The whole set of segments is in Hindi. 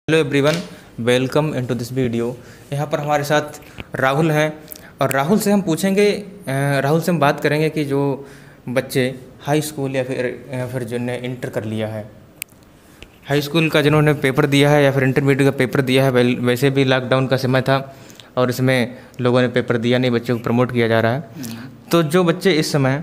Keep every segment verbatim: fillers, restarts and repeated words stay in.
Hello everyone, welcome into this video. यहाँ पर हमारे साथ राहुल हैं और राहुल से हम पूछेंगे अ, राहुल से हम बात करेंगे कि जो बच्चे हाई स्कूल या फिर या फिर जिन्होंने इंटर कर लिया है, हाई स्कूल का जिन्होंने पेपर दिया है या फिर इंटरमीडिएट का पेपर दिया है। वेल- वैसे भी लॉकडाउन का समय था और इसमें लोगों ने पेपर दिया नहीं, बच्चों को प्रमोट किया जा रहा है। तो जो बच्चे इस समय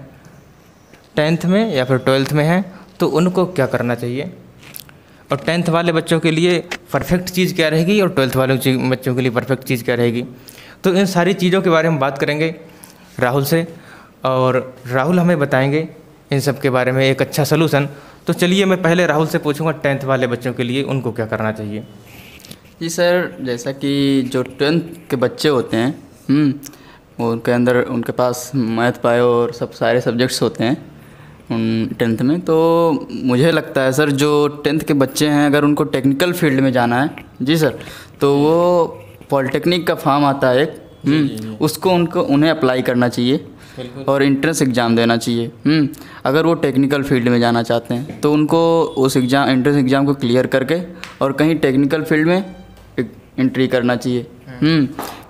टेंथ में या फिर ट्वेल्थ में हैं तो उनको क्या करना चाहिए, और टेंथ वाले बच्चों के लिए परफेक्ट चीज़ क्या रहेगी और ट्वेल्थ वाले ची- बच्चों के लिए परफेक्ट चीज़ क्या रहेगी। तो इन सारी चीज़ों के बारे में बात करेंगे राहुल से, और राहुल हमें बताएंगे इन सब के बारे में एक अच्छा सलूशन। तो चलिए मैं पहले राहुल से पूछूंगा टेंथ वाले बच्चों के लिए उनको क्या करना चाहिए। जी सर, जैसा कि जो टेंथ के बच्चे होते हैं हम्म, वो उनके अंदर उनके पास मैथ बायो और सब सारे सब्जेक्ट्स होते हैं उन टेंथ में। तो मुझे लगता है सर, जो टेंथ के बच्चे हैं अगर उनको टेक्निकल फील्ड में जाना है जी सर, तो वो पॉलिटेक्निक का फॉर्म आता है एक, हम्म, उसको उनको उन्हें अप्लाई करना चाहिए और एंट्रेंस एग्ज़ाम देना चाहिए। हम्म, अगर वो टेक्निकल फील्ड में जाना चाहते हैं तो उनको उस एग्ज़ाम एंट्रेंस एग्ज़ाम को क्लियर करके और कहीं टेक्निकल फील्ड में एंट्री करना चाहिए। हम्म,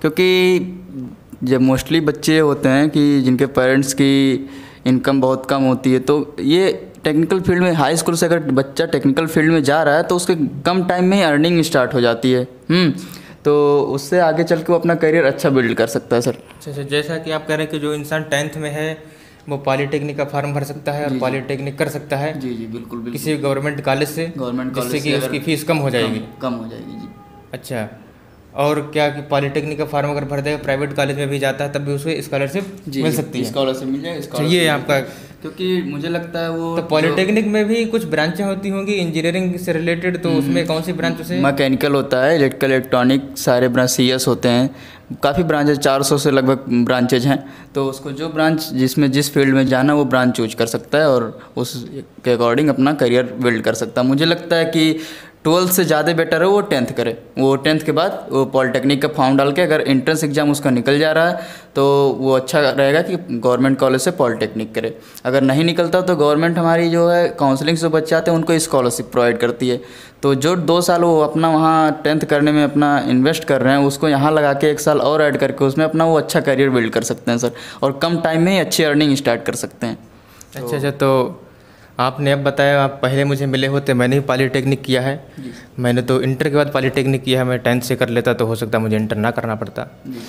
क्योंकि जब मोस्टली बच्चे होते हैं कि जिनके पेरेंट्स की इनकम बहुत कम होती है, तो ये टेक्निकल फील्ड में हाई स्कूल से अगर बच्चा टेक्निकल फील्ड में जा रहा है तो उसके कम टाइम में ही अर्निंग स्टार्ट हो जाती है। हम्म, तो उससे आगे चल के वो अपना करियर अच्छा बिल्ड कर सकता है सर। अच्छा अच्छा, जैसा कि आप कह रहे हैं कि जो इंसान टेंथ में है वो पॉलिटेक्निक का फॉर्म भर सकता है और पॉलिटेक्निक कर सकता है जी जी बिल्कुल बिल्कुल किसी गवर्नमेंट कॉलेज से, गवर्नमेंट कॉलेज जिससे कि से उसकी अगर फीस कम हो जाएगी। कम, कम हो जाएगी जी। अच्छा, और क्या कि पॉलिटेक्निक का फॉर्म अगर भर देगा प्राइवेट कॉलेज में भी जाता है तब भी उसको स्कॉलरशिप मिल सकती है। स्कॉलरशिप मिल जाएगी, चाहिए scholarship आपका। क्योंकि मुझे लगता है वो तो पॉलिटेक्निक में भी कुछ ब्रांचें होती होंगी इंजीनियरिंग से रिलेटेड, तो उसमें कौन सी ब्रांच से? मैकेनिकल होता है, इलेक्ट्रिकल इलेक्ट्रॉनिक सारे ब्रांच, सी एस होते हैं, काफ़ी ब्रांचेज, चार सौ से लगभग ब्रांचेज हैं। तो उसको जो ब्रांच जिसमें जिस फील्ड में जाना वो ब्रांच चूज कर सकता है और उसके अकॉर्डिंग अपना करियर बिल्ड कर सकता है। मुझे लगता है कि ट्वेल्थ से ज़्यादा बेटर है वो टेंथ करे। वो टेंथ के बाद वो पॉलिटेक्निक का फॉर्म डाल के अगर एंट्रेंस एग्जाम उसका निकल जा रहा है तो वो अच्छा रहेगा कि गवर्नमेंट कॉलेज से पॉलिटेक्निक करे। अगर नहीं निकलता तो गवर्नमेंट हमारी जो है काउंसलिंग से बच्चे आते हैं उनको स्कॉलरशिप प्रोवाइड करती है। तो जो दो साल वो अपना वहाँ टेंथ करने में अपना इन्वेस्ट कर रहे हैं उसको यहाँ लगा के एक साल और ऐड करके उसमें अपना वो अच्छा करियर बिल्ड कर सकते हैं सर, और कम टाइम में ही अच्छी अर्निंग स्टार्ट कर सकते हैं। अच्छा अच्छा, तो आपने अब बताया, आप पहले मुझे मिले होते, मैंने भी पॉलिटेक्निक किया है। मैंने तो इंटर के बाद पॉलिटेक्निक किया है, मैं टेंथ से कर लेता तो हो सकता मुझे इंटर ना करना पड़ता।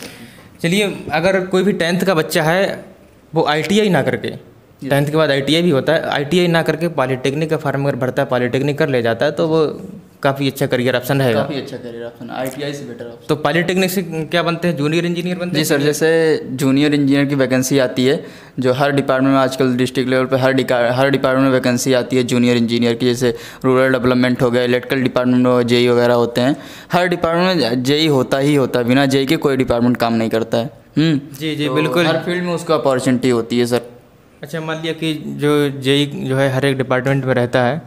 चलिए, अगर कोई भी टेंथ का बच्चा है वो आईटीआई ना करके, टेंथ के बाद आईटीआई भी होता है, आईटीआई ना करके पॉलिटेक्निक का फॉर्म अगर भरता है, पॉलिटेक्निक कर ले जाता है तो वो काफ़ी अच्छा करियर ऑप्शन रहेगा। काफ़ी अच्छा करियर ऑप्शन, आईटीआई से बेटर ऑप्शन। तो पॉलिटेक्निक से क्या बनते हैं, जूनियर इंजीनियर बनते जी हैं? सर, जैसे जूनियर इंजीनियर की वैकेंसी आती है जो हर डिपार्टमेंट में आजकल डिस्ट्रिक्ट लेवल पे हर डिका- हर डिपार्टमेंट में वैकेंसी आती है जूनियर इंजीनियर की। जैसे रूरल डेवलपमेंट हो गया, इलेक्ट्रिकल डिपार्टमेंट में जेई वगैरह होते हैं। हर डिपार्टमेंट में जेई होता ही होता है, बिना जेई के कोई डिपार्टमेंट काम नहीं करता है। हम्म, जी जी तो बिल्कुल। हर फील्ड में उसको अपॉर्चुनिटी होती है सर। अच्छा, मान लिया कि जो जेई जो है हर एक डिपार्टमेंट में रहता है,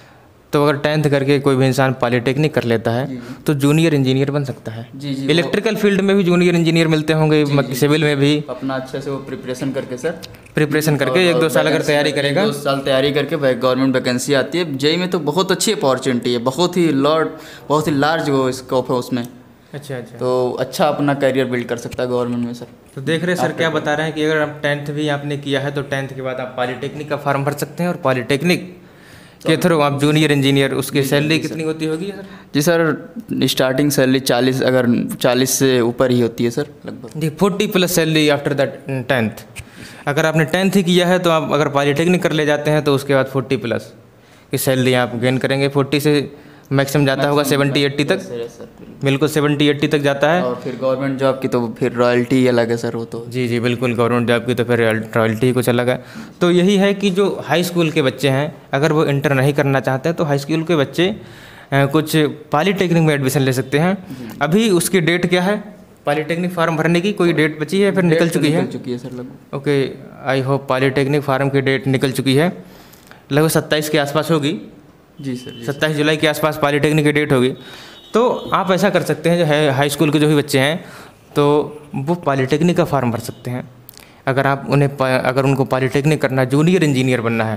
तो अगर टेंथ करके कोई भी इंसान पॉलिटेक्निक कर लेता है तो जूनियर इंजीनियर बन सकता है। जी जी, इलेक्ट्रिकल फील्ड में भी जूनियर इंजीनियर मिलते होंगे, सिविल में भी अपना अच्छे से वो प्रिपरेशन करके सर, प्रिपरेशन करके एक दो साल अगर तैयारी करेगा, दो साल तैयारी करके गवर्नमेंट वैकेंसी आती है। जेई में तो बहुत अच्छी अपॉर्चुनिटी है, बहुत ही लॉर्ड बहुत ही लार्ज वो स्कोप है उसमें। अच्छा अच्छा, तो अच्छा अपना करियर बिल्ड कर सकता है गवर्नमेंट में सर। तो देख रहे हैं सर क्या बता रहे हैं कि अगर आप टेंथ भी आपने किया है तो टेंथ के बाद आप पॉलिटेक्निक का फॉर्म भर सकते हैं और पॉलिटेक्निक के थ्रू आप जूनियर इंजीनियर, उसकी सैलरी कितनी होती होगी सर? जी सर, स्टार्टिंग सैलरी चालीस, अगर चालीस से ऊपर ही होती है सर लगभग। जी, forty plus salary after that tenth. अगर आपने टेंथ ही किया है तो आप अगर पॉलिटेक्निक कर ले जाते हैं तो उसके बाद फोर्टी प्लस की सैलरी आप गेन करेंगे। फोर्टी से मैक्सिमम जाता होगा सेवेंटी एट्टी तक, बिल्कुल सेवेंटी एट्टी तक जाता है। और फिर गवर्नमेंट जॉब की तो फिर रॉयल्टी अलग है सर वो तो। जी जी बिल्कुल, गवर्नमेंट जॉब की तो फिर रॉयल्टी कुछ अलग है। तो यही है कि जो हाई स्कूल के बच्चे हैं अगर वो इंटर नहीं करना चाहते हैं तो हाई स्कूल के बच्चे अ, कुछ पॉलिटेक्निक में एडमिशन ले सकते हैं। अभी उसकी डेट क्या है पॉलिटेक्निक फार्म भरने की? कोई डेट बची है फिर निकल चुकी है? निकल चुकी है सर लगभग। Okay, I hope polytechnic form की डेट निकल चुकी है, लगभग सत्ताईस के आसपास होगी। जी सर, सत्ताईस जुलाई के आसपास पॉलिटेक्निक की डेट होगी। तो आप ऐसा कर सकते हैं, जो है हाई स्कूल के जो भी बच्चे हैं तो वो पॉलिटेक्निक का फॉर्म भर सकते हैं। अगर आप उन्हें अगर उनको पॉलिटेक्निक करना, जूनियर इंजीनियर बनना है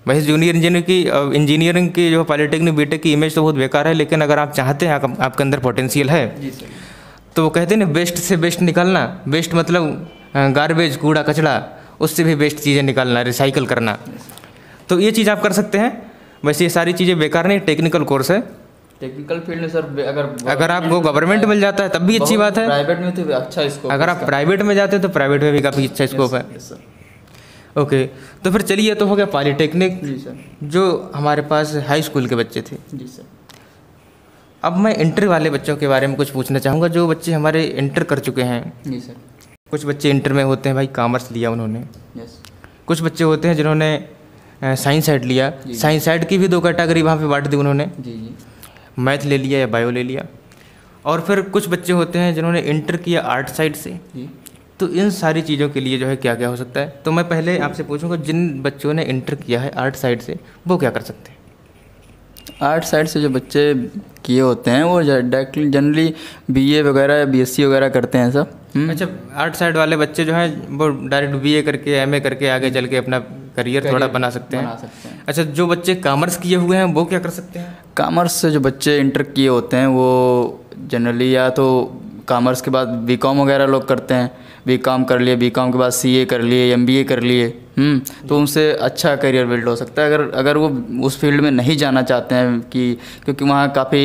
वैसे जूनियर इंजीनियर की इंजीनियरिंग की जो पॉलिटेक्निक बीटेक की इमेज तो बहुत बेकार है, लेकिन अगर आप चाहते हैं, आप, आपके अंदर पोटेंशियल है, जी सर, तो वो कहते हैं ना बेस्ट से बेस्ट निकालना। बेस्ट मतलब गार्बेज, कूड़ा कचड़ा, उससे भी बेस्ट चीज़ें निकालना, रिसाइकल करना। तो ये चीज़ आप कर सकते हैं। वैसे ये सारी चीज़ें बेकार नहीं, टेक्निकल कोर्स है। टेक्निकल फील्ड में सर अगर अगर आपको गवर्नमेंट मिल जाता है तब भी अच्छी बात है। प्राइवेट में तो अच्छा स्कोप, अगर आप प्राइवेट में जाते हैं तो प्राइवेट में भी काफ़ी अच्छा स्कोप है। ओके, तो फिर चलिए, तो हो गया पॉलिटेक्निक, जी सर, जो हमारे पास हाई स्कूल के बच्चे थे। जी सर। अब मैं इंटर वाले बच्चों के बारे में कुछ पूछना चाहूँगा, जो बच्चे हमारे इंटर कर चुके हैं। जी सर। कुछ बच्चे इंटर में होते हैं भाई कॉमर्स लिया उन्होंने, यस। कुछ बच्चे होते हैं जिन्होंने साइंस साइड लिया, साइंस साइड की भी दो कैटेगरी वहाँ पे बांट दी उन्होंने, जी जी, मैथ ले लिया या बायो ले लिया। और फिर कुछ बच्चे होते हैं जिन्होंने इंटर किया आर्ट साइड से। जी। तो इन सारी चीज़ों के लिए जो है क्या क्या हो सकता है, तो मैं पहले आपसे पूछूंगा, जिन बच्चों ने इंटर किया है आर्ट साइड से वो क्या कर सकते हैं? आर्ट साइड से जो बच्चे किए होते हैं वो डायरेक्टली जनरली बीए वगैरह या बीएससी वगैरह करते हैं सब। अच्छा, आर्ट साइड वाले बच्चे जो हैं वो डायरेक्ट बीए करके, एमए करके आगे चल के अपना करियर थोड़ा बना सकते हैं। बना सकते हैं। अच्छा, जो बच्चे कॉमर्स किए हुए हैं वो क्या कर सकते हैं? कॉमर्स से जो बच्चे इंटर किए होते हैं वो जनरली या तो कॉमर्स के बाद बीकॉम वगैरह लोग करते हैं, बीकॉम कर लिए, बीकॉम के बाद सीए कर लिए, एमबीए कर लिए, हम्म तो उनसे अच्छा करियर बिल्ड हो सकता है। अगर अगर वो उस फील्ड में नहीं जाना चाहते हैं कि क्योंकि वहाँ काफ़ी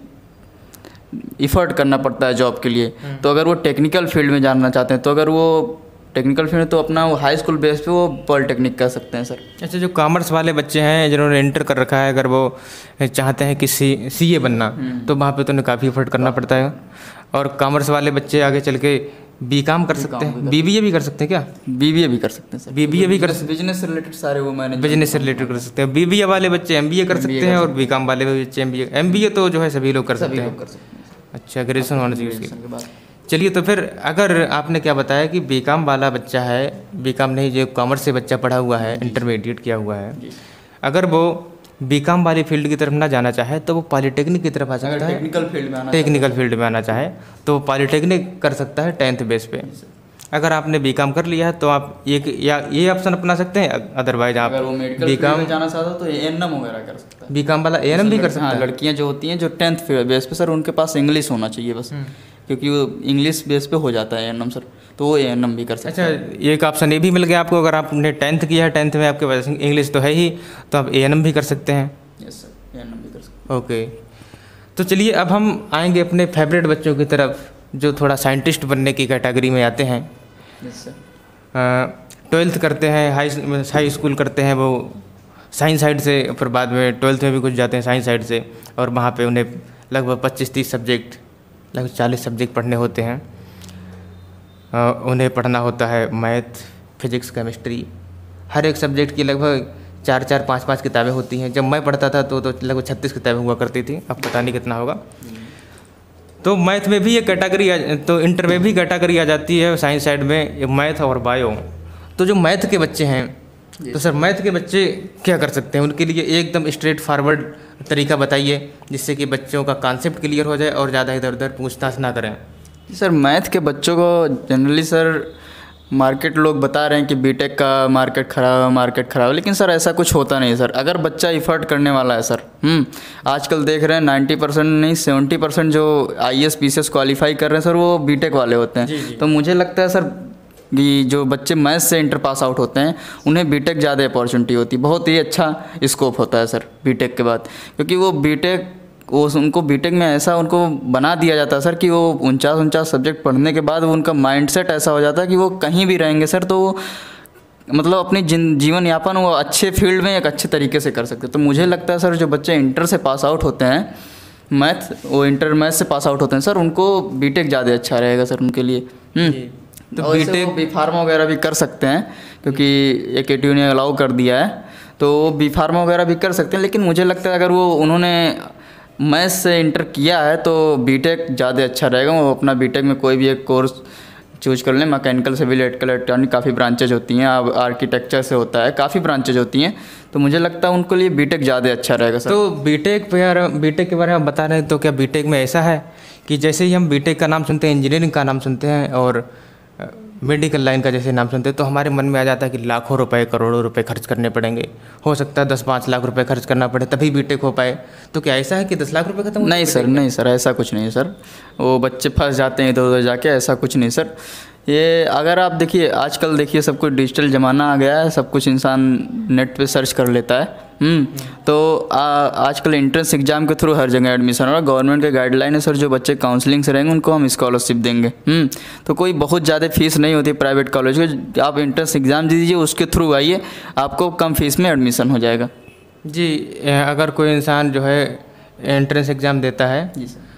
इफ़र्ट करना पड़ता है जॉब के लिए, तो अगर वो टेक्निकल फील्ड में जानना चाहते हैं तो अगर वो टेक्निकल फील्ड में तो अपना वो हाई स्कूल बेस पे वो पॉलिटेक्निक कर सकते हैं सर। अच्छा, जो कॉमर्स वाले बच्चे हैं जिन्होंने इंटर कर रखा है, अगर वो चाहते हैं कि सी सी ए बनना, तो वहाँ पे तो उन्हें काफ़ी इफर्ट करना पड़ता है। और कॉमर्स वाले बच्चे आगे चल के बी काम कर सकते हैं, बी बी ए भी कर सकते हैं क्या? बी बी ए भी कर सकते हैं सर, बी बी ए भी कर सकते बिजनेस से रिलेटेड सारे वो मैंने बिजनेस से रिलेटेड कर सकते हैं। बी बी ए वाले बच्चे एम बी ए कर सकते हैं और बी काम वाले बच्चे M B A M B A तो जो है सभी लोग कर सकते हैं। अच्छा, ग्रेजुएशन होना चाहिए उसके। चलिए, तो फिर अगर आपने क्या बताया कि बी काम वाला बच्चा है, बी काम नहीं, जो कॉमर्स से बच्चा पढ़ा हुआ है, इंटरमीडिएट किया हुआ है, अगर वो बी काम वाली फील्ड की तरफ ना जाना चाहे तो वो पॉलिटेक्निक की तरफ आ सकता है। टेक्निकल फील्ड में आना टेक्निकल फील्ड में आना चाहे तो वो पॉलिटेक्निक कर सकता है टेंथ बेस पे। अगर आपने बी काम कर लिया है तो आप ये या ये ऑप्शन अपना सकते हैं, अदरवाइज आप बी काम जाना चाहता तो ए एन एम वगैरह कर सकता है। बी काम वाला ए एन एम भी कर सकता है। लड़कियां जो होती हैं जो टेंथ बेस पे सर उनके पास इंग्लिश होना चाहिए बस, क्योंकि वो इंग्लिश बेस पे हो जाता है ए एन एम सर, तो वो ए एन एम भी कर सकते हैं। अच्छा, एक ऑप्शन ये भी मिल गया आपको, अगर आपने टेंथ किया है, टेंथ में आपके पास इंग्लिश तो है ही, तो आप ए एन एम भी कर सकते हैं। Yes sir, A N M भी कर सकते हैं। ओके, तो चलिए अब हम आएंगे अपने फेवरेट बच्चों की तरफ, जो थोड़ा साइंटिस्ट बनने की कैटेगरी में आते हैं। Yes sir. ट्वेल्थ करते हैं, हाई हाई स्कूल करते हैं वो साइंस साइड से, फिर बाद में ट्वेल्थ में भी कुछ जाते हैं साइंस साइड से, और वहाँ पे उन्हें लगभग पच्चीस तीस सब्जेक्ट, लगभग चालीस सब्जेक्ट पढ़ने होते हैं। आ, उन्हें पढ़ना होता है मैथ, फिजिक्स, केमिस्ट्री, हर एक सब्जेक्ट की लगभग चार चार पाँच पाँच किताबें होती हैं। जब मैं पढ़ता था तो तो लगभग छत्तीस किताबें हुआ करती थी, अब पता नहीं कितना होगा। तो मैथ में भी ये कैटेगरी, तो इंटर में भी कैटेगरी आ जाती है साइंस साइड में, मैथ और बायो। तो जो मैथ के बच्चे हैं, तो सर मैथ के बच्चे क्या कर सकते हैं? उनके लिए एकदम स्ट्रेट फॉरवर्ड तरीका बताइए, जिससे कि बच्चों का कॉन्सेप्ट क्लियर हो जाए और ज़्यादा इधर उधर पूछताछ ना करें। सर मैथ के बच्चों को जनरली सर मार्केट लोग बता रहे हैं कि बीटेक का मार्केट खराब है, मार्केट खराब है, लेकिन सर ऐसा कुछ होता नहीं है सर। अगर बच्चा इफ़र्ट करने वाला है सर, हम्म आजकल देख रहे हैं नाइन्टी परसेंट नहीं सेवेंटी परसेंट जो I A S P S S qualify कर रहे हैं सर वो बीटेक वाले होते हैं। जी जी। तो मुझे लगता है सर कि जो बच्चे मैथ से इंटर पास आउट होते हैं उन्हें बीटेक ज़्यादा अपॉर्चुनिटी होती है, बहुत ही अच्छा स्कोप होता है सर बीटेक के बाद, क्योंकि वो बीटेक वो उनको बीटेक में ऐसा उनको बना दिया जाता है सर कि वो उनचास उनचास सब्जेक्ट पढ़ने के बाद वो उनका माइंडसेट ऐसा हो जाता है कि वो कहीं भी रहेंगे सर तो वो मतलब अपनी जीवन यापन वो अच्छे फील्ड में एक अच्छे तरीके से कर सकते हैं। तो मुझे लगता है सर जो बच्चे इंटर से पास आउट होते हैं मैथ, वो इंटर मैथ से पास आउट होते हैं सर, उनको बीटेक ज़्यादा अच्छा रहेगा सर उनके लिए। तो बीटेक बी फार्मा वगैरह भी कर सकते हैं, क्योंकि एक ए टी यू ने अलाउ कर दिया है, तो वो बी फार्मा वगैरह भी कर सकते हैं। लेकिन मुझे लगता है अगर वो उन्होंने मैथ से इंटर किया है तो बीटेक ज़्यादा अच्छा रहेगा। वो अपना बीटेक में कोई भी एक कोर्स चूज कर लें, मैकेनिकल, सिविल, इलेक्ट्रिकल, इलेक्ट्रॉनिक, काफ़ी ब्रांचेज होती हैं, अब आर्किटेक्चर से होता है, काफ़ी ब्रांचेज होती हैं, तो मुझे लगता है उनके लिए बीटेक ज़्यादा अच्छा रहेगा सर। तो बीटेक पे यार, बीटेक के बारे में आप बता रहे हैं, तो क्या बीटेक में ऐसा है कि जैसे ही हम बीटेक का नाम सुनते हैं, इंजीनियरिंग का नाम सुनते हैं और मेडिकल लाइन का जैसे नाम सुनते हैं तो हमारे मन में आ जाता है कि लाखों रुपए करोड़ों रुपए खर्च करने पड़ेंगे, हो सकता है दस पाँच लाख रुपए खर्च करना पड़े तभी बीटेक हो पाए। तो क्या ऐसा है कि दस लाख रुपए खत्म हो नहीं सर, नहीं सर, ऐसा कुछ नहीं है सर। वो बच्चे फंस जाते हैं इधर उधर जाके, ऐसा कुछ नहीं सर। ये अगर आप देखिए आजकल देखिए सब कुछ डिजिटल ज़माना आ गया है, सब कुछ इंसान नेट पे सर्च कर लेता है। हम्म तो आ, आजकल एंट्रेंस एग्जाम के थ्रू हर जगह एडमिशन हो रहा है। गवर्नमेंट के गाइडलाइन है सर, जो बच्चे काउंसलिंग से रहेंगे उनको हम स्कॉलरशिप देंगे। हम्म तो कोई बहुत ज़्यादा फीस नहीं होती प्राइवेट कॉलेज में। आप एंट्रेंस एग्ज़ाम दीजिए, उसके थ्रू आइए, आपको कम फीस में एडमिशन हो जाएगा। जी, अगर कोई इंसान जो है एंट्रेंस एग्ज़ाम देता है जी सर,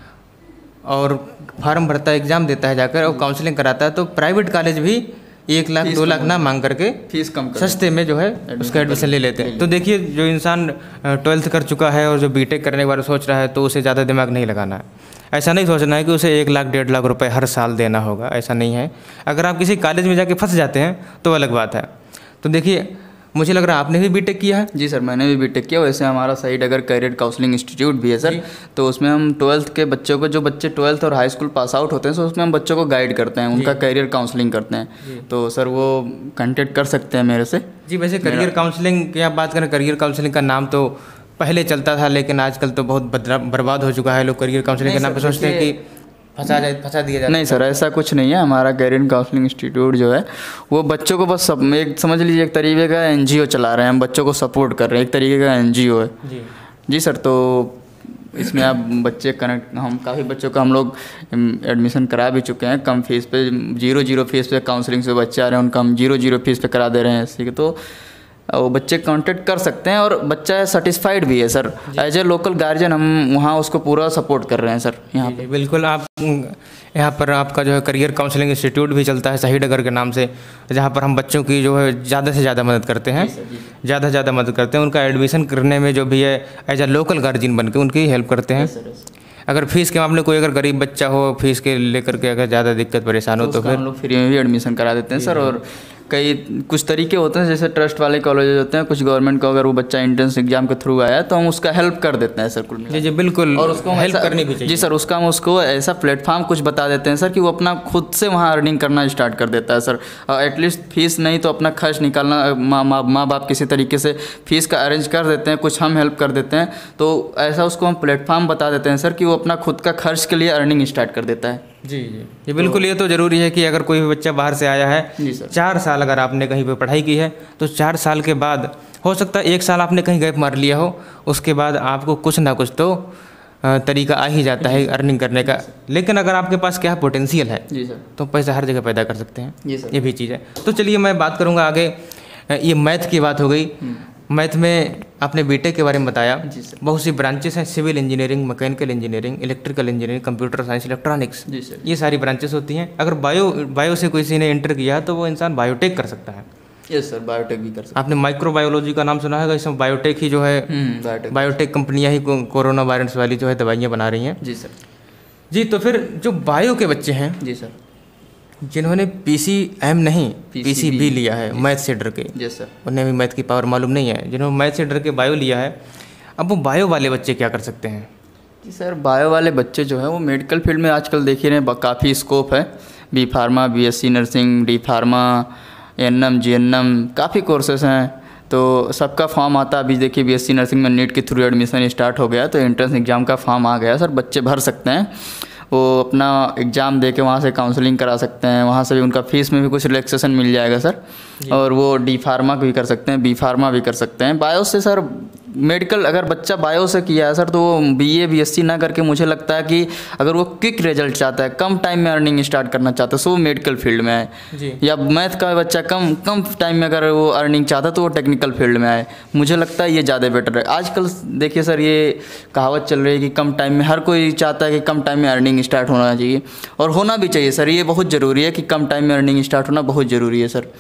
और फार्म भरता है, एग्ज़ाम देता है जाकर और काउंसलिंग कराता है, तो प्राइवेट कॉलेज भी एक लाख दो लाख ना मांग करके फीस कम कर सस्ते में जो है उसका एडमिशन ले लेते हैं। तो देखिए, जो इंसान ट्वेल्थ कर चुका है और जो बीटेक करने के बारे में सोच रहा है तो उसे ज़्यादा दिमाग नहीं लगाना है। ऐसा नहीं सोचना है कि उसे एक लाख डेढ़ लाख रुपए हर साल देना होगा, ऐसा नहीं है। अगर आप किसी कॉलेज में जाके फंस जाते हैं तो अलग बात है। तो देखिए, मुझे लग रहा है आपने भी बीटेक किया है। जी सर, मैंने भी बीटेक किया। वैसे हमारा साइड अगर करियर काउंसलिंग इंस्टीट्यूट भी है सर, तो उसमें हम ट्वेल्थ के बच्चों को, जो बच्चे ट्वेल्थ और हाई स्कूल पास आउट होते हैं, तो उसमें हम बच्चों को गाइड करते हैं, उनका करियर काउंसलिंग करते हैं। तो सर वो कांटेक्ट कर सकते हैं मेरे से। जी, वैसे करियर काउंसलिंग की आप बात करें, करियर काउंसलिंग का नाम तो पहले चलता था, लेकिन आजकल तो बहुत बर्बाद हो चुका है। लोग करियर काउंसलिंग के नाम पर सोचते हैं कि फंसा जाए फंसा दिया जाए। नहीं सर, ऐसा कुछ नहीं है। हमारा करियर काउंसलिंग इंस्टीट्यूट जो है वो बच्चों को बस सब, एक समझ लीजिए एक तरीके का एनजीओ चला रहे हैं, हम बच्चों को सपोर्ट कर रहे हैं, एक तरीके का एनजीओ है। जी जी सर, तो इसमें आप बच्चे कनेक्ट, हम काफ़ी बच्चों का हम लोग एडमिशन करा भी चुके हैं कम फीस पे, जीरो जीरो फीस पे काउंसलिंग से बच्चे आ रहे हैं, उनका हम जीरो जीरो फीस पे करा दे रहे हैं इसी के। तो वो बच्चे कांटेक्ट कर सकते हैं और बच्चा सेटिस्फाइड भी है sir. As a local guardian हम वहाँ उसको पूरा सपोर्ट कर रहे हैं सर यहाँ पे। बिल्कुल, आप यहाँ पर आपका जो है करियर काउंसलिंग इंस्टीट्यूट भी चलता है शहीदनगर के नाम से, जहाँ पर हम बच्चों की जो है ज़्यादा से ज़्यादा मदद करते हैं, ज़्यादा से ज़्यादा मदद करते हैं। उनका एडमिशन करने में जो भी है एज ए लोकल गार्जियन बन के उनकी हेल्प करते हैं। अगर फीस के मामले कोई अगर गरीब बच्चा हो, फीस के लेकर के अगर ज़्यादा दिक्कत परेशान हो तो फिर हम लोग फ्री में भी एडमिशन करा देते हैं सर। और कई कुछ तरीके होते हैं, जैसे ट्रस्ट वाले कॉलेज होते हैं, कुछ गवर्नमेंट को अगर वो बच्चा एंट्रेंस एग्जाम के थ्रू आया तो हम उसका हेल्प कर देते हैं सर कुल मिला। जी जी बिल्कुल, और उसको हेल्प करनी भी चाहिए। जी सर, उसका हम उसको ऐसा प्लेटफॉर्म कुछ बता देते हैं सर कि वो अपना खुद से वहाँ अर्निंग करना स्टार्ट कर देता है सर। एटलीस्ट फीस नहीं तो अपना खर्च निकालना, माँ माँ माँ बाप किसी तरीके से फीस का अरेंज कर देते हैं, कुछ हम हेल्प कर देते हैं। तो ऐसा उसको हम प्लेटफॉर्म बता देते हैं सर कि वो अपना खुद का खर्च के लिए अर्निंग स्टार्ट कर देता है। जी जी ये बिल्कुल, ये तो ज़रूरी है कि अगर कोई भी बच्चा बाहर से आया है, जी सर, चार साल अगर आपने कहीं पे पढ़ाई की है तो चार साल के बाद हो सकता है एक साल आपने कहीं गैप मार लिया हो, उसके बाद आपको कुछ ना कुछ तो तरीका आ ही जाता है अर्निंग करने का। लेकिन अगर आपके पास क्या पोटेंशियल है जी सर, तो पैसा हर जगह पैदा कर सकते हैं। जी सर, ये भी चीज़ है। तो चलिए मैं बात करूँगा आगे, ये मैथ की बात हो गई। मैथ में आपने बीटेक के बारे में बताया, बहुत सी ब्रांचेस हैं, civil engineering, mechanical engineering, electrical engineering, computer science, electronics, जी सर, ये सारी ब्रांचेस होती हैं। अगर बायो बायो से किसी ने एंटर किया है तो वो इंसान बायोटेक कर सकता है। यस सर, बायोटेक भी कर सकते आपने माइक्रोबायोलॉजी का नाम सुना है, इसमें बायोटेक ही जो है, हैं। बायोटेक बायोटेक कंपनियां ही को, कोरोना वायरस वाली जो है दवाइयाँ बना रही हैं। जी सर, जी, तो फिर जो बायो के बच्चे हैं, जी सर, जिन्होंने पीसीएम नहीं पीसीबी लिया है मैथ से डर के, यस सर, उन्हें भी मैथ की पावर मालूम नहीं है, जिन्होंने मैथ से डर के बायो लिया है, अब वो बायो वाले बच्चे क्या कर सकते हैं? जी सर, बायो वाले बच्चे जो है वो मेडिकल फील्ड में आजकल देख ही रहे हैं, काफ़ी स्कोप है। B pharma, BSc nursing, D pharma, NM, GNM, काफ़ी कोर्सेस हैं। तो सबका फॉर्म आता है। अभी देखिए बीएससी नर्सिंग में नीट के थ्रू एडमिशन स्टार्ट हो गया, तो एंट्रेंस एग्ज़ाम का फॉर्म आ गया सर, बच्चे भर सकते हैं। वो अपना एग्ज़ाम दे के वहाँ से काउंसलिंग करा सकते हैं, वहाँ से भी उनका फीस में भी कुछ रिलैक्सेशन मिल जाएगा सर। और वो डी फार्मा भी कर सकते हैं, बी फार्मा भी कर सकते हैं। बायो से सर मेडिकल, अगर बच्चा बायो से किया है सर तो वो बीए बीएससी ना करके, मुझे लगता है कि अगर वो क्विक रिजल्ट चाहता है, कम टाइम में अर्निंग स्टार्ट करना चाहता है, तो वो मेडिकल फील्ड में आए। या मैथ का बच्चा कम कम टाइम में अगर वो अर्निंग चाहता है तो वो टेक्निकल फील्ड में आए। मुझे लगता है ये ज़्यादा बेटर है। आजकल देखिए सर, ये कहावत चल रही है कि कम टाइम में, हर कोई चाहता है कि कम टाइम में अर्निंग स्टार्ट होना चाहिए, और होना भी चाहिए सर। ये बहुत ज़रूरी है कि कम टाइम में अर्निंग स्टार्ट होना बहुत ज़रूरी है सर।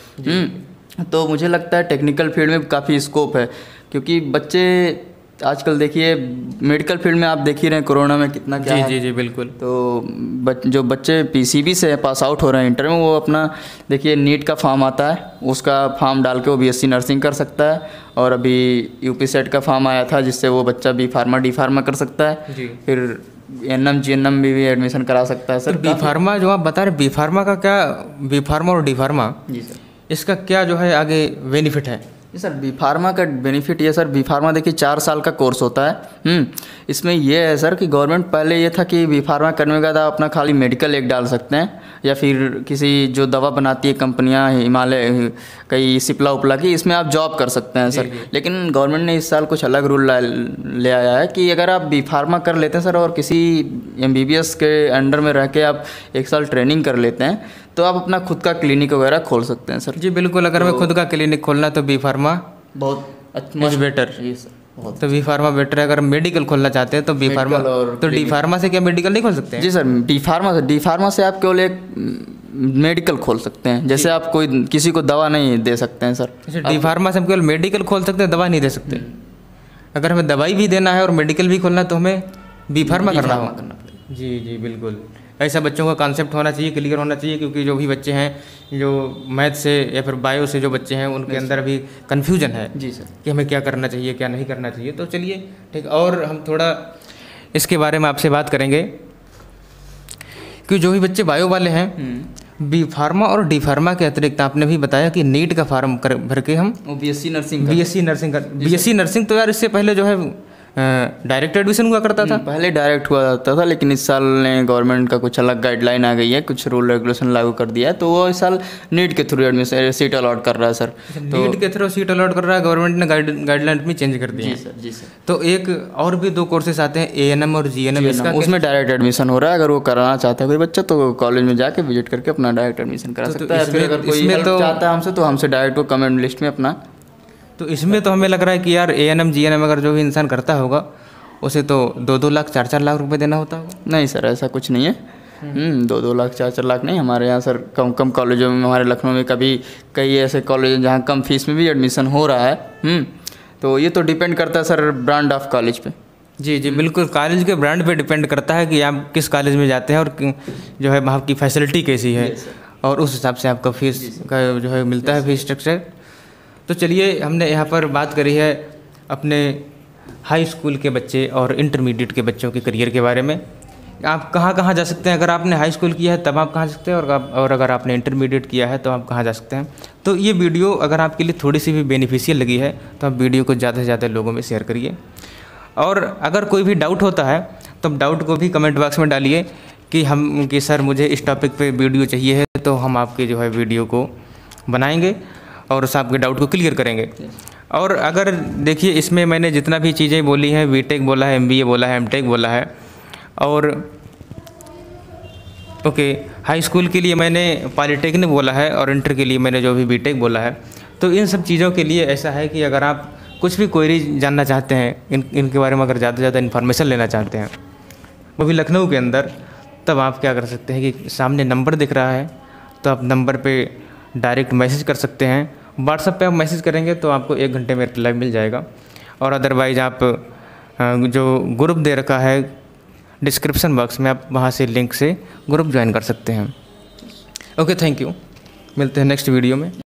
तो मुझे लगता है टेक्निकल फील्ड में काफ़ी स्कोप है, क्योंकि बच्चे आजकल देखिए मेडिकल फील्ड में आप देख ही रहे हैं कोरोना में कितना क्या जी है। जी जी बिल्कुल। तो बच, जो बच्चे पीसीबी से पास आउट हो रहे हैं इंटर में, वो अपना देखिए नीट का फॉर्म आता है, उसका फॉर्म डाल के वो बीएससी नर्सिंग कर सकता है। और अभी यूपी सेट का फॉर्म आया था, जिससे वो बच्चा बी फार्मा डी फार्मा कर सकता है। जी। फिर N M G N M में भी एडमिशन करा सकता है सर। बी फार्मा जो आप बता रहे बी फार्मा का क्या, बी फार्मा और डी फार्मा, जी सर, इसका क्या जो है आगे बेनिफिट है? जी सर, बी फार्मा का बेनिफिट ये सर, बी फार्मा देखिए चार साल का कोर्स होता है। हम्म इसमें ये है सर कि गवर्नमेंट पहले ये था कि बी फार्मा करने के बाद आप अपना खाली मेडिकल एक डाल सकते हैं, या फिर किसी जो दवा बनाती है कंपनियां हिमालय कई सिप्ला उपला की, इसमें आप जॉब कर सकते हैं सर। लेकिन गवर्नमेंट ने इस साल कुछ अलग रूल ले आया है कि अगर आप बी फार्मा कर लेते हैं सर और किसी एम बी बी एस के अंडर में रह के आप एक साल ट्रेनिंग कर लेते हैं तो आप अपना खुद का क्लिनिक वगैरह खोल सकते हैं सर। जी बिल्कुल, अगर मैं खुद का क्लिनिक खोलना तो बी फार्मा बहुत मच बेटर। जी सर, बहुत तो बी फार्मा बेटर है। अगर मेडिकल खोलना चाहते हैं तो बी फार्मा, तो डी फार्मा से क्या मेडिकल नहीं खोल सकते हैं? जी सर, डी फार्मा से डी फार्मा से आप केवल एक मेडिकल खोल सकते हैं, जैसे आप कोई किसी को दवा नहीं दे सकते हैं सर। डी फार्मा से हम केवल मेडिकल खोल सकते हैं, दवा नहीं दे सकते। अगर हमें दवाई भी देना है और मेडिकल भी खोलना है तो हमें बी फार्मा करना होगा। जी जी बिल्कुल, ऐसा बच्चों का कॉन्सेप्ट होना चाहिए, क्लियर होना चाहिए, क्योंकि जो भी बच्चे हैं जो मैथ से या फिर बायो से जो बच्चे हैं उनके अंदर अभी कन्फ्यूजन है जी सर कि हमें क्या करना चाहिए क्या नहीं करना चाहिए। तो चलिए ठीक, और हम थोड़ा इसके बारे में आपसे बात करेंगे कि जो भी बच्चे बायो वाले हैं, बी फार्मा और डी फार्मा के अतिरिक्त आपने भी बताया कि नीट का फार्म कर भर के हम B S C nursing B S C nursing कर बी एस सी नर्सिंग तो यार इससे पहले जो है डायरेक्ट एडमिशन हुआ करता था। पहले डायरेक्ट हुआ जाता था, लेकिन इस साल ने गवर्नमेंट का कुछ अलग गाइडलाइन आ गई है, कुछ रूल रेगुलेशन लागू कर दिया है, तो वो इस साल नीट के थ्रू एडमिशन सीट अलॉट कर रहा है सर। नीट के थ्रू सीट अलॉट कर रहा है गवर्नमेंट ने, गाइडलाइन में चेंज कर दिया जी सर। जी सर, तो एक और भी दो कोर्सेस आते हैं, ए एन एम और जी एन एम, इसका उसमें डायरेक्ट एडमिशन हो रहा है। अगर वो कराना चाहता है कोई बच्चा तो कॉलेज में जाके विजिट करके अपना डायरेक्ट एडमिशन करा सकता है। फिर अगर कोई हेल्प चाहता है हमसे तो हमसे डायरेक्ट वो कमेंट लिस्ट में अपना। तो इसमें तो हमें लग रहा है कि यार A N M G N M अगर जो भी इंसान करता होगा उसे तो दो दो लाख चार चार लाख रुपए देना होता होगा। नहीं सर, ऐसा कुछ नहीं है। हम्म दो दो लाख चार चार लाख नहीं, हमारे यहाँ सर कम कम कॉलेजों में, हमारे लखनऊ में कभी कई ऐसे कॉलेज हैं जहाँ कम फीस में भी एडमिशन हो रहा है। हम्म तो ये तो डिपेंड करता है सर ब्रांड ऑफ कॉलेज पे। जी जी बिल्कुल, कॉलेज के ब्रांड पे डिपेंड करता है कि आप किस कॉलेज में जाते हैं और जो है वहाँ की फैसिलिटी कैसी है, और उस हिसाब से आपका फीस का जो है मिलता है फीस स्ट्रक्चर। तो चलिए, हमने यहाँ पर बात करी है अपने हाई स्कूल के बच्चे और इंटरमीडिएट के बच्चों के करियर के बारे में। आप कहाँ कहाँ जा सकते हैं? अगर आपने हाई स्कूल किया है तब आप कहाँ जा सकते हैं, और आप और अगर आपने इंटरमीडिएट किया है तो आप कहाँ जा सकते हैं। तो ये वीडियो अगर आपके लिए थोड़ी सी भी बेनिफिशियल लगी है तो आप वीडियो को ज़्यादा से ज़्यादा लोगों में शेयर करिए, और अगर कोई भी डाउट होता है तो डाउट को भी कमेंट बॉक्स में डालिए कि हम कि सर मुझे इस टॉपिक पे वीडियो चाहिए है, तो हम आपके जो है वीडियो को बनाएंगे और उस आपके डाउट को क्लियर करेंगे। और अगर देखिए, इसमें मैंने जितना भी चीज़ें बोली हैं, बीटेक बोला है, एमबीए बोला है, एमटेक बोला है, और ओके हाई स्कूल के लिए मैंने पॉलीटेक्निक बोला है, और इंटर के लिए मैंने जो भी बीटेक बोला है, तो इन सब चीज़ों के लिए ऐसा है कि अगर आप कुछ भी क्वेरी जानना चाहते हैं, इन इनके बारे में अगर ज़्यादा से ज़्यादा इन्फॉर्मेशन लेना चाहते हैं, वो भी लखनऊ के अंदर, तब आप क्या कर सकते हैं कि सामने नंबर दिख रहा है तो आप नंबर पे डायरेक्ट मैसेज कर सकते हैं। व्हाट्सएप पे आप मैसेज करेंगे तो आपको एक घंटे में रिप्लाई मिल जाएगा, और अदरवाइज़ आप जो ग्रुप दे रखा है डिस्क्रिप्शन बॉक्स में, आप वहाँ से लिंक से ग्रुप ज्वाइन कर सकते हैं। ओके, थैंक यू, मिलते हैं नेक्स्ट वीडियो में।